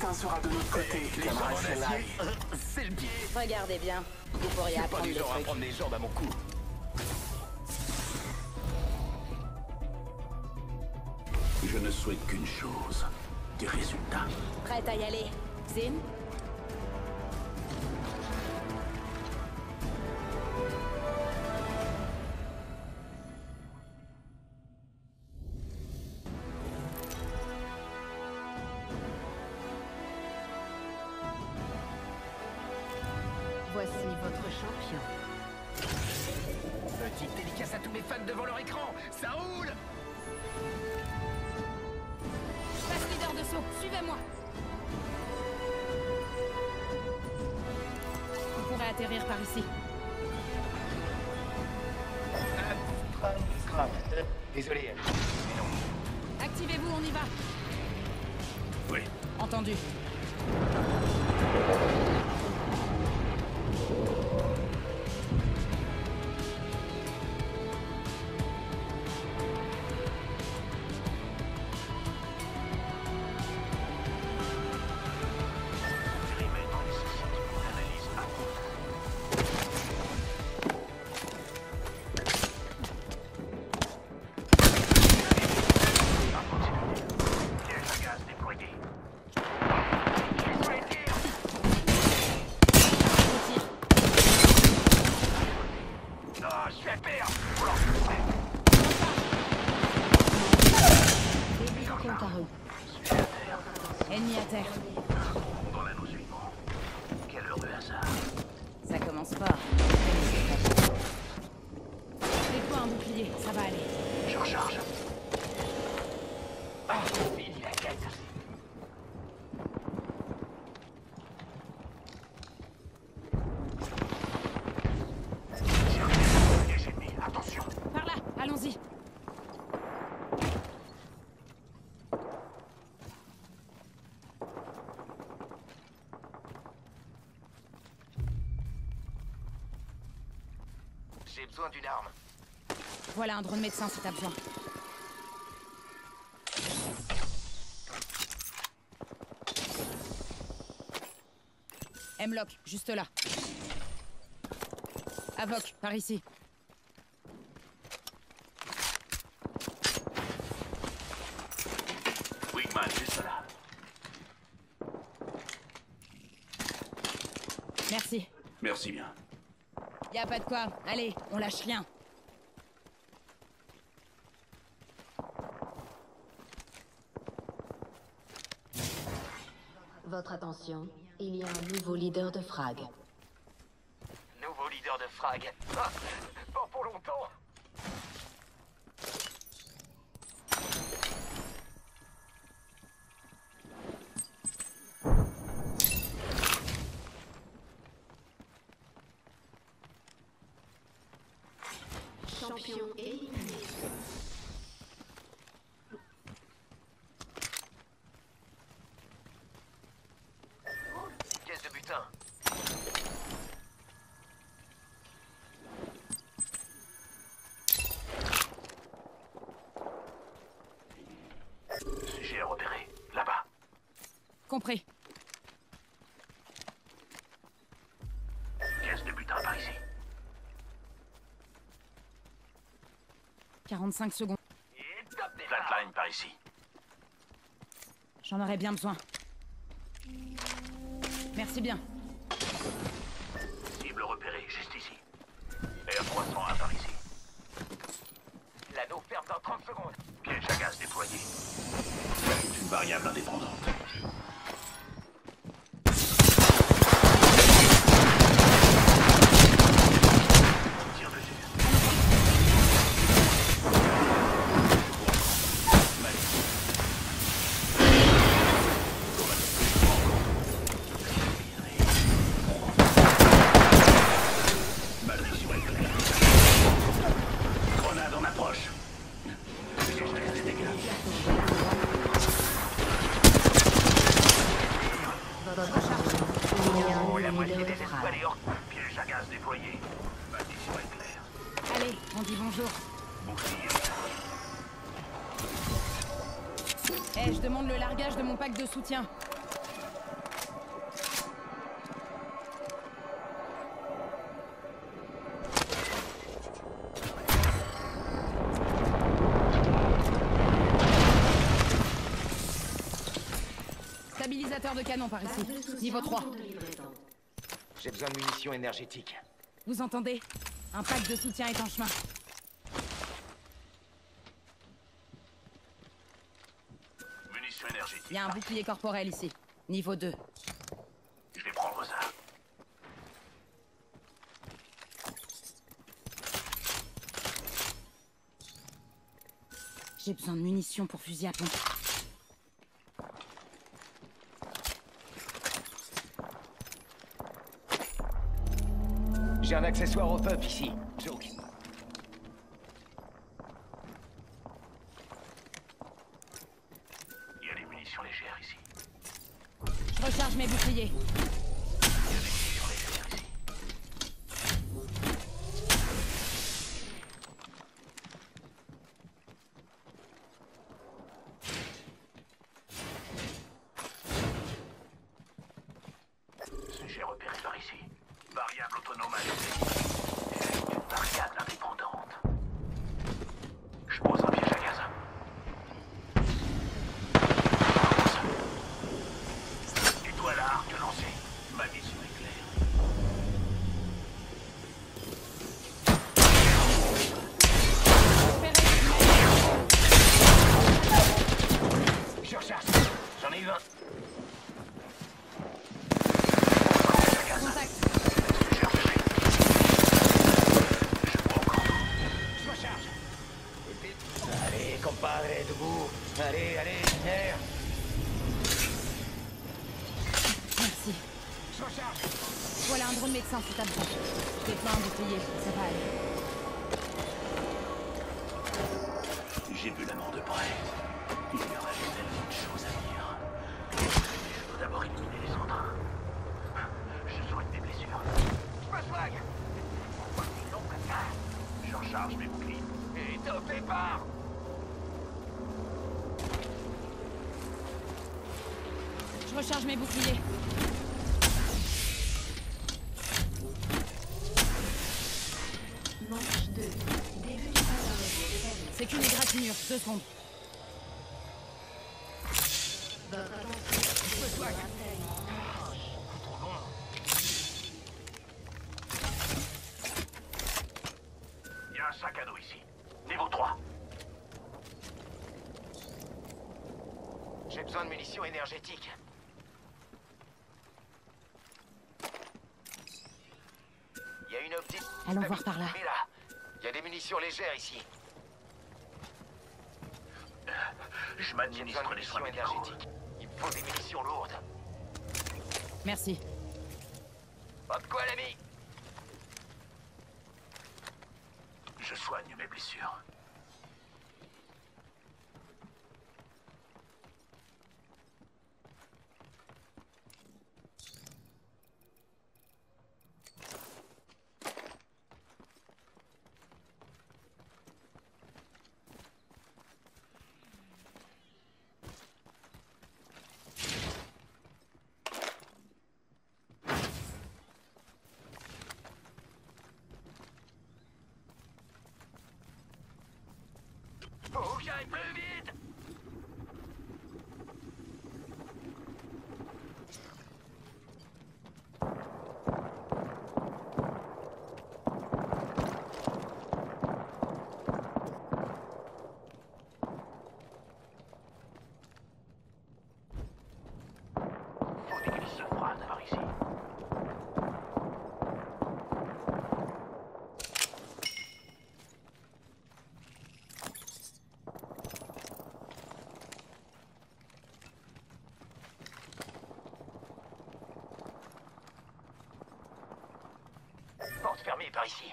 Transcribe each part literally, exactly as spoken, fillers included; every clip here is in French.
destin sera de notre côté, Les jambes camarade en Shelly. acier, euh, c'est le pied. Regardez bien, vous pourriez C'est pas apprendre du des genre à trucs. prendre les jambes à mon cou. Je ne souhaite qu'une chose, des résultats. Prête à y aller, Zin? Voici votre champion. Petite dédicace à tous mes fans devant leur écran. Ça roule. Passe leader de saut, suivez-moi. On pourrait atterrir par ici. Désolé, mais non. Activez-vous, on y va. Oui. Entendu. Ennemi à terre. Dans l'anneau suivant. Quel heureux hasard. Ça commence pas. Mets-toi un bouclier, ça va aller. Je recharge. Ah, il la quête. Les ennemis, attention. Par là, allons-y. J'ai besoin d'une arme. Voilà un drone médecin si t'as besoin. Hemlock, juste là. Avoc, par ici. Wigman, juste là. Merci. Merci bien. Y a pas de quoi. Allez, on lâche rien. Votre attention, il y a un nouveau leader de frag. Nouveau leader de frag. Ah, pas pour longtemps. Champion éliminé. Caisse de butin. Sujet repéré. Là-bas. Compris. Caisse de butin par ici. quarante-cinq secondes. Et top départ. Flatline par ici. J'en aurais bien besoin. Merci bien. Cible repérée, juste ici. R trois cent un par ici. L'anneau ferme dans trente secondes. Piège à gaz déployé. C'est une variable indépendante. Tire dessus. Malédiction éclair. Grenade en approche. Piège à gaz dégâts. Oh, la moitié des étoiles est hors. Piège à gaz déployé. Malédiction éclair. Allez, on dit bonjour. Bouclier. Eh, je demande le largage de mon pack de soutien. Porteur de canon par ici. Niveau trois. J'ai besoin de munitions énergétiques. Vous entendez? Un pack de soutien est en chemin. Munitions énergétiques. Il y a un bouclier corporel ici. Niveau deux. Je vais prendre ça. J'ai besoin de munitions pour fusil à pompe. J'ai un accessoire au pump ici. Joke. Il y a des munitions légères ici. Je recharge mes boucliers. Il y a des munitions légères ici. J'ai repéré par ici. Variable autonome ajoutée. Une variable indépendante. Je pose un piège à gaz. Étoile à arc lancée. Ma mission est claire. Je recharge. J'en ai eu un. Contact. Allez, compadre, debout. Allez, allez, terre. Merci. Je recharge. Voilà un drone médecin sous ta branche. Je déploie un bouclier. Ça va aller. J'ai vu la mort de près. Il y aurait tellement de choses à dire. Je dois d'abord éliminer les autres. Je soigne mes blessures. Je me soigne. Pourquoi ils l'ont comme ça? Je recharge mes boucliers. Et top départ. Je recharge mes boucliers. Manche deux. Début du passage. C'est qu'une égratignure. Deux secondes. Votre attention. Je me soigne. Il y a un sac à dos ici. Niveau trois. J'ai besoin de munitions énergétiques. Il y a une optique. Allons voir par là. Mais là, il y a des munitions légères ici. Je J'ai besoin m'administre de les soins munitions médicaux. énergétiques. Il me faut des munitions lourdes. Merci. Pas de quoi, l'ami. Je soigne mes blessures. Faut que j'aille plus vite. Faut des glisses froides par ici. Porte fermée par ici.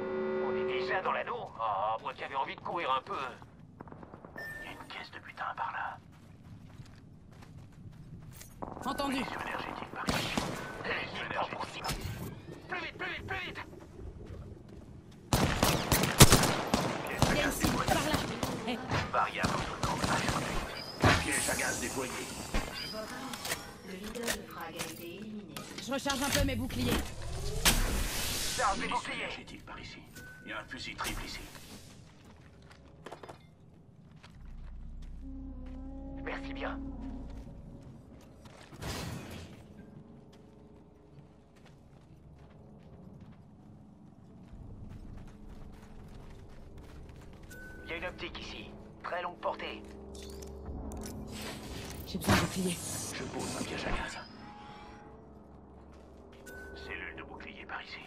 Dans l'anneau. Ah, moi qui avais envie de courir un peu. Il y a une caisse de butin par Entendu. Munitions énergétiques par ici. Munitions énergétiques par ici. Plus vite, plus vite, plus vite! Il y a une cible, par là. Eh, Variable autonome. Piège à gaz déployé. Le leader de Frag a été éliminé. je recharge un peu mes boucliers. Charge des Munitions boucliers! énergétiques par ici. Il y a un fusil triple ici. Merci bien. Il y a une optique ici. Très longue portée. J'ai besoin de boucliers. Je pose un piège à gaz. Cellule de bouclier par ici.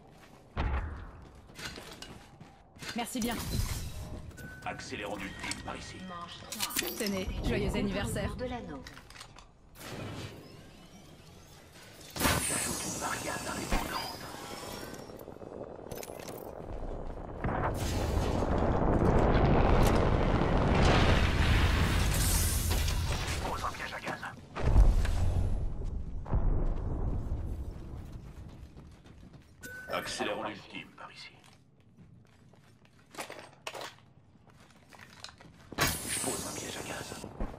Merci bien. Accélérons ultime par ici. Manche trois. Tenez, joyeux anniversaire. De l'anneau. J'ajoute une variable indépendante. Je pose un piège à gaz. Accélérons l'ultime par ici. Je pose un piège à gaz.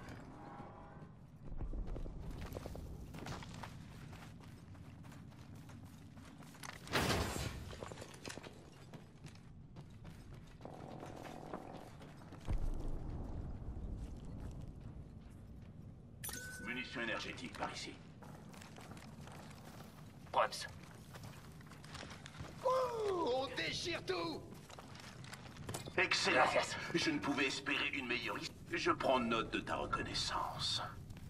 Munitions énergétiques par ici. Props. On déchire tout! Excellent. Gracias. Je ne pouvais espérer une meilleure liste. Je prends note de ta reconnaissance.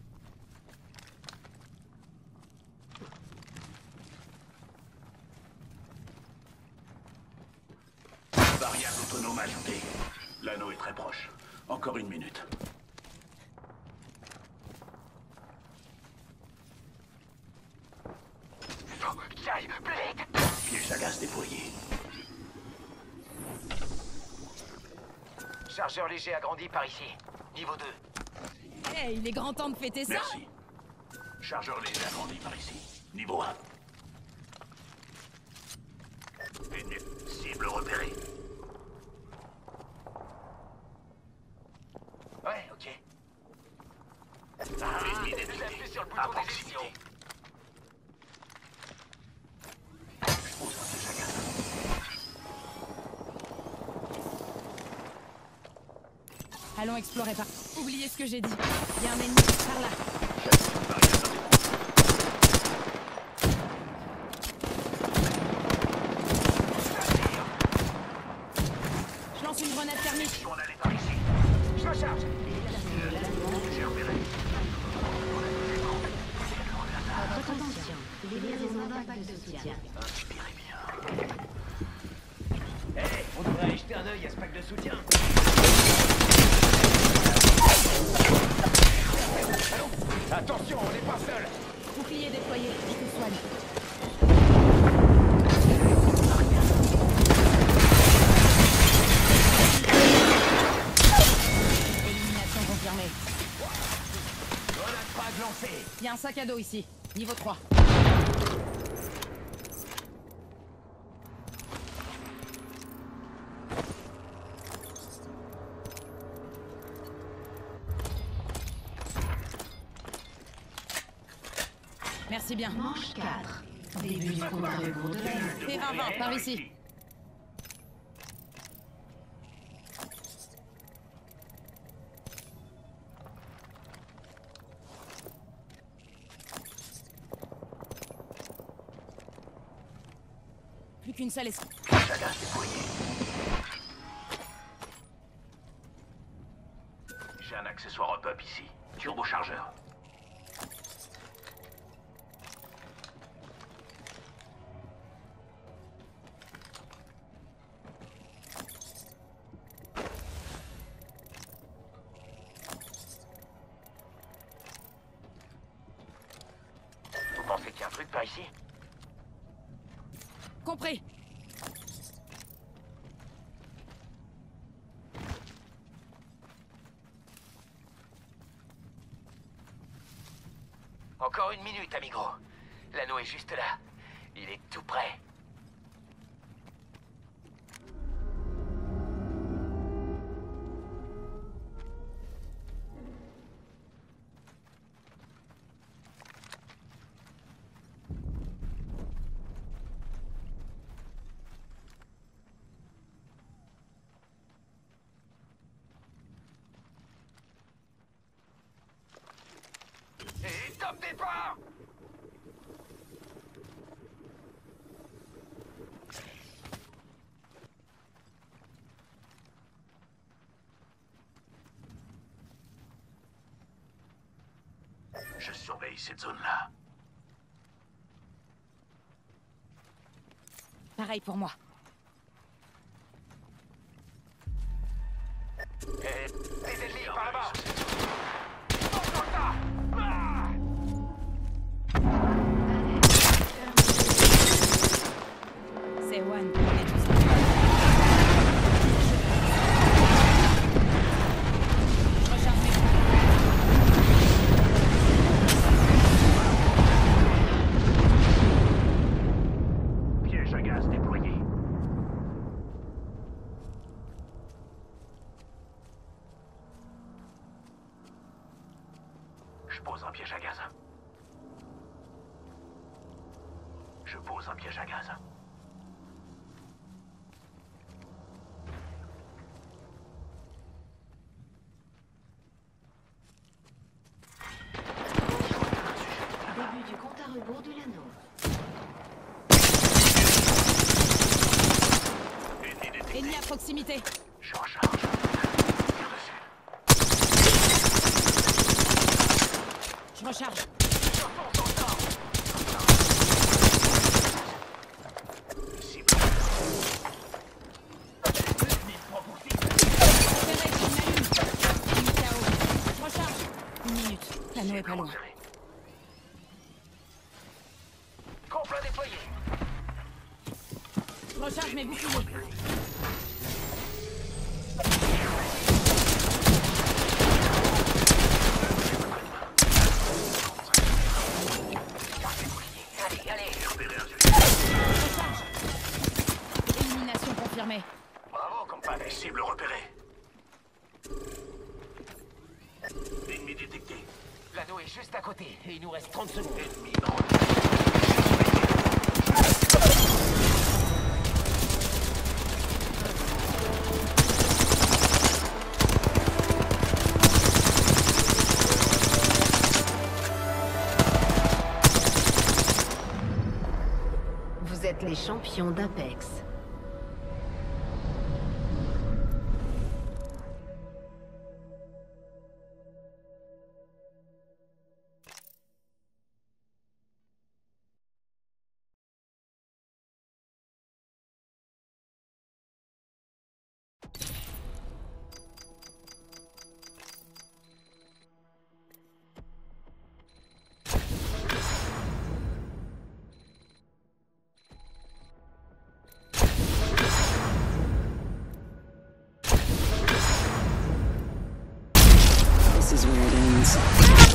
Variable autonome ajoutée. L'anneau est très proche. Encore une minute. Faut que j'aille plus vite! Piège à gaz déployé. Chargeur léger agrandi par ici. Niveau deux. Eh, il est grand temps de fêter ça. Merci. Chargeur léger agrandi par ici. Niveau un. Ennemi. Cible repérée. Ouais, ok. Ah, ennemi détecté. J'appuie sur le À bouton proximité. d'éjection. Je pose un piège à gaz. Allons explorer par... Oubliez ce que j'ai dit. Il y a un ennemi, par là. J'ajoute une variable indépendante. Je lance une grenade thermique. On allait par ici. Je recharge. J'ai repéré. Attention. Livraison d'impact de soutien. Inspirez bien. Hé, on devrait aller jeter un œil à ce pack de soutien. Attention, on n'est pas seul. Bouclier déployé, je te soigne. Élimination confirmée. Grenade frag lancée. Il y a un sac à dos ici. Niveau trois. Merci bien. Manche quatre. Début du compte à rebours de l'anneau. P vingt vingt, par ici. Plus qu'une seule escouade. Piège à gaz déployé. J'ai un accessoire up-up ici. Turbochargeur. Vous pensez qu'il y a un truc par ici? Compris. Encore une minute, amigo. L'anneau est juste là. Il est tout prêt. Et top départ! Je surveille cette zone-là. Pareil pour moi. Et des ennemis par là-bas! Fonce dans le tas! Ah! C'est One. On est tous là. Je recharge mes frags. Piège à gaz déployé. Je pose un piège à gaz. Je pose un piège à gaz. Début du compte à rebours de l'anneau. Ennemi détecté. Ennemi à proximité. Je recharge. Tire dessus. Je recharge. Je fonce dans le tas! Cible. L'ennemi prend pour cible. Repéré, une allume. Ennemi K O. Je recharge. Une minute. L'anneau est pas loin. Repéré. Complet déployé. Je recharge mes boucliers. Allez, allez! Repéré un sujet. Recharge. Élimination confirmée. Bravo, compadre. Cible repérée. Ennemi détecté. L'anneau est juste à côté et il nous reste trente secondes. Ennemi dans. Vous êtes les champions d'Apex. This is where it ends.